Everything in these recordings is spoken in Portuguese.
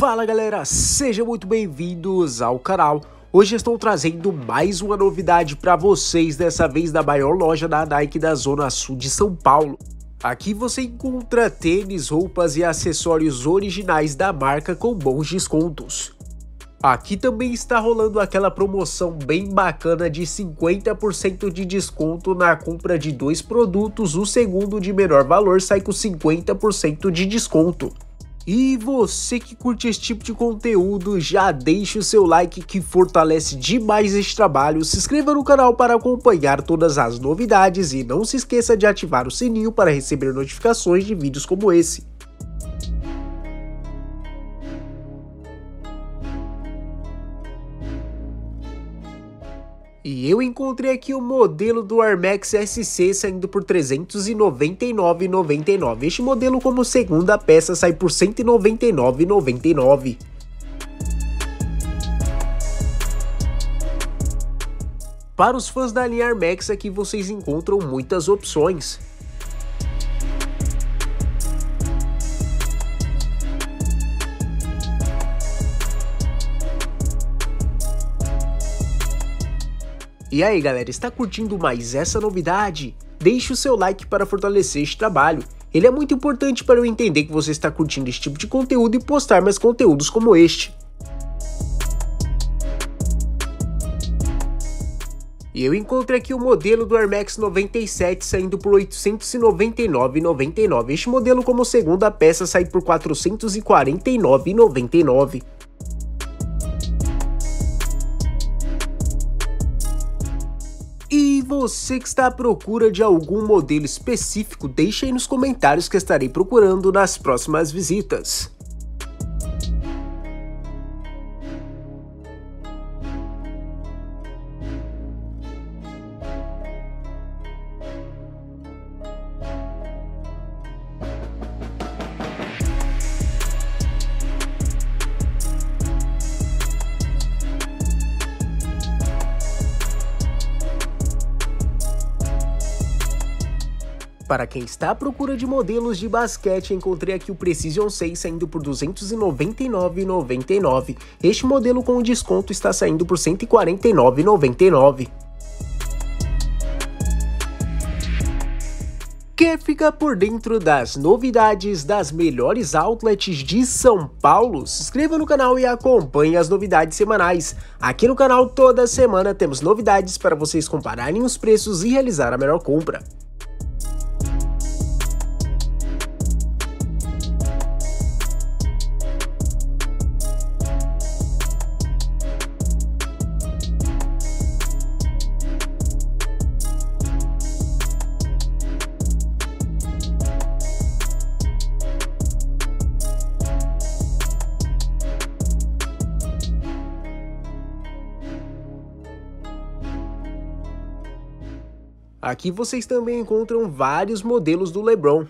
Fala galera, sejam muito bem-vindos ao canal. Hoje estou trazendo mais uma novidade para vocês, dessa vez da maior loja da Nike da Zona Sul de São Paulo. Aqui você encontra tênis, roupas e acessórios originais da marca com bons descontos. Aqui também está rolando aquela promoção bem bacana de 50% de desconto na compra de 2 produtos, o segundo de menor valor sai com 50% de desconto. E você que curte esse tipo de conteúdo, já deixa o seu like que fortalece demais este trabalho, se inscreva no canal para acompanhar todas as novidades e não se esqueça de ativar o sininho para receber notificações de vídeos como esse. E eu encontrei aqui o modelo do Air Max SC saindo por R$ 399,99. Este modelo como segunda peça sai por R$ 199,99. Para os fãs da linha Air Max, aqui vocês encontram muitas opções. E aí galera, está curtindo mais essa novidade? Deixe o seu like para fortalecer este trabalho. Ele é muito importante para eu entender que você está curtindo este tipo de conteúdo e postar mais conteúdos como este. E eu encontrei aqui o modelo do Air Max 97 saindo por R$ 899,99. Este modelo como segunda peça sai por R$ 449,99. E você que está à procura de algum modelo específico, deixe aí nos comentários que estarei procurando nas próximas visitas. Para quem está à procura de modelos de basquete, encontrei aqui o Precision 6 saindo por R$ 299,99. Este modelo com desconto está saindo por R$ 149,99. Quer ficar por dentro das novidades das melhores outlets de São Paulo? Se inscreva no canal e acompanhe as novidades semanais. Aqui no canal toda semana temos novidades para vocês compararem os preços e realizar a melhor compra. Aqui vocês também encontram vários modelos do LeBron.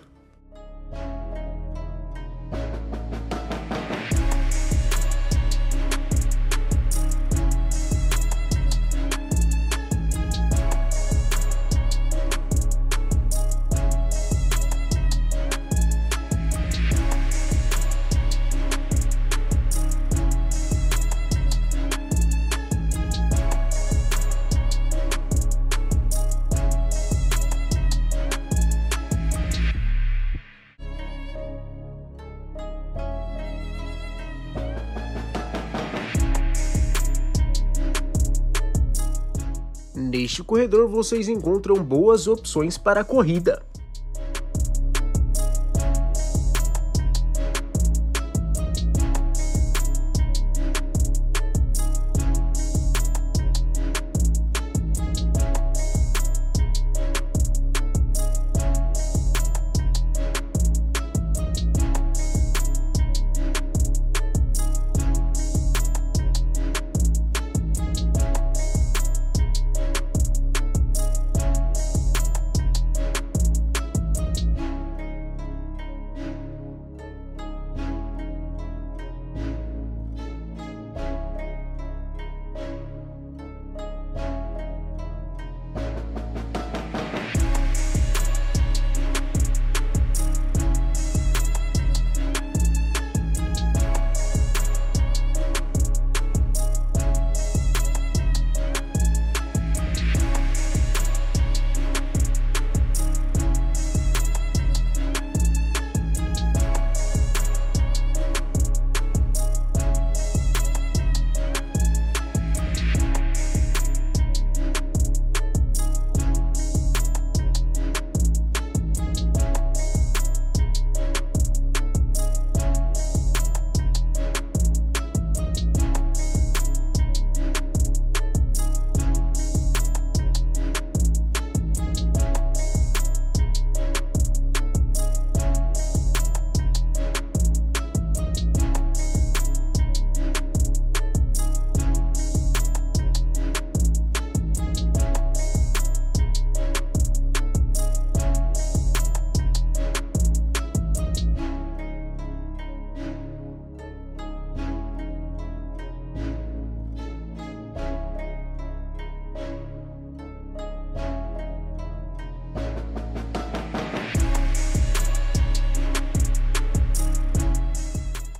Neste corredor vocês encontram boas opções para a corrida.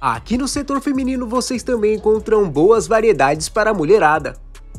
Aqui no setor feminino vocês também encontram boas variedades para a mulherada.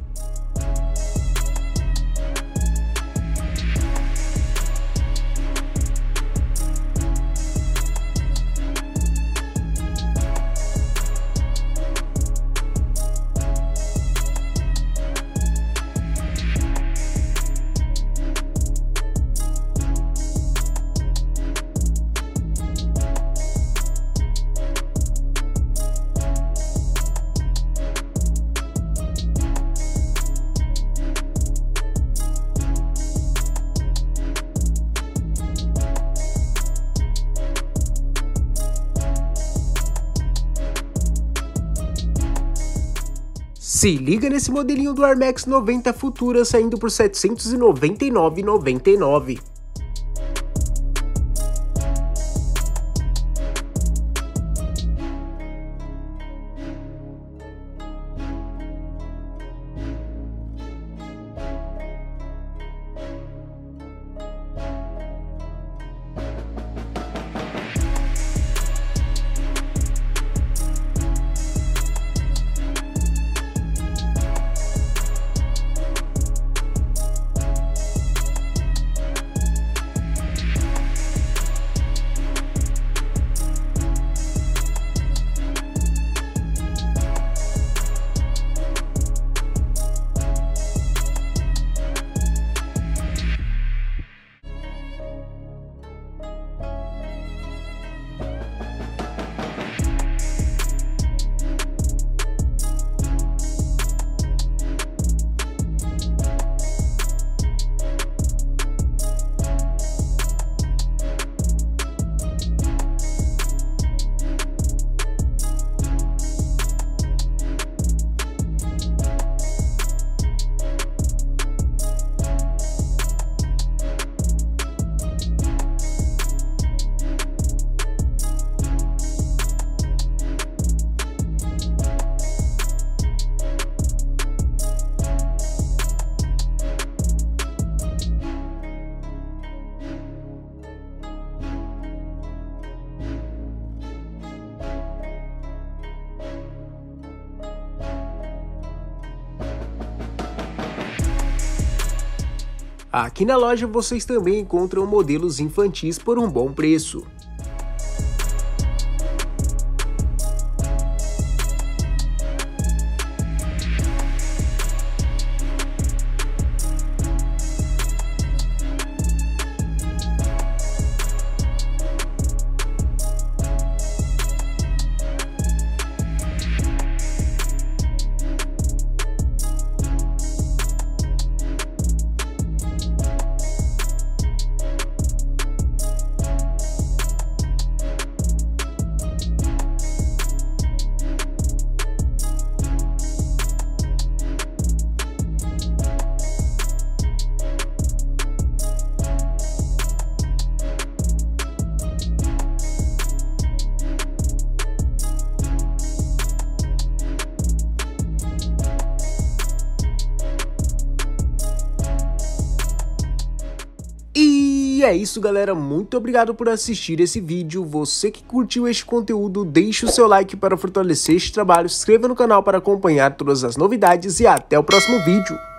Se liga nesse modelinho do Air Max 90 Futura saindo por R$ 799,99. Aqui na loja vocês também encontram modelos infantis por um bom preço. E é isso, galera, muito obrigado por assistir esse vídeo. Você que curtiu este conteúdo, deixe o seu like para fortalecer este trabalho, se inscreva no canal para acompanhar todas as novidades e até o próximo vídeo.